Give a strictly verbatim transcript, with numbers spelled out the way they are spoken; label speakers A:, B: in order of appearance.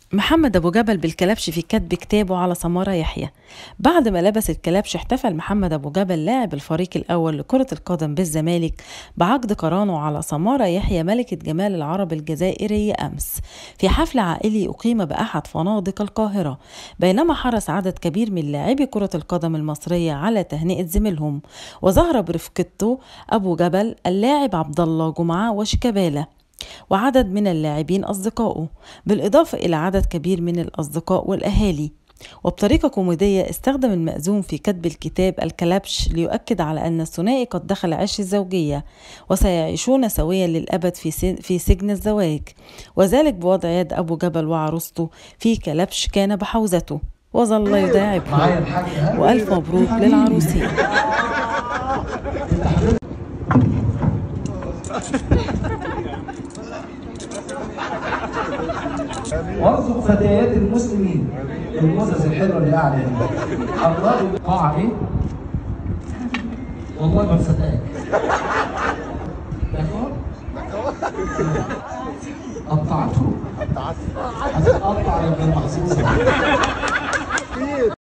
A: محمد أبو جبل بالكلبش في كتب كتابه على سمارة يحيى. بعد ما لبس الكلبش احتفل محمد أبو جبل لاعب الفريق الأول لكرة القدم بالزمالك بعقد قرانه على سمارة يحيى ملكة جمال العرب الجزائرية أمس في حفل عائلي أقيم بأحد فنادق القاهرة، بينما حرص عدد كبير من لاعبي كرة القدم المصرية على تهنئة زميلهم، وظهر برفقته أبو جبل اللاعب عبد الله جمعة وشيكابالا وعدد من اللاعبين أصدقائه، بالإضافة إلى عدد كبير من الأصدقاء والأهالي. وبطريقة كوميدية استخدم المأذون في كتب الكتاب الكلبش ليؤكد على أن الثنائي قد دخل عش الزوجية وسيعيشون سويا للأبد في سجن الزواج، وذلك بوضع يد أبو جبل وعروسته في كلبش كان بحوزته وظل يداعبه. وألف مبروك للعروسين.
B: وارزق فتيات المسلمين المزز الحلوه اللي قاعده هنا. الله قاعه ايه؟ والله ما مصدقك. قطعته؟ هتتقطع يا ابن المحظوظه.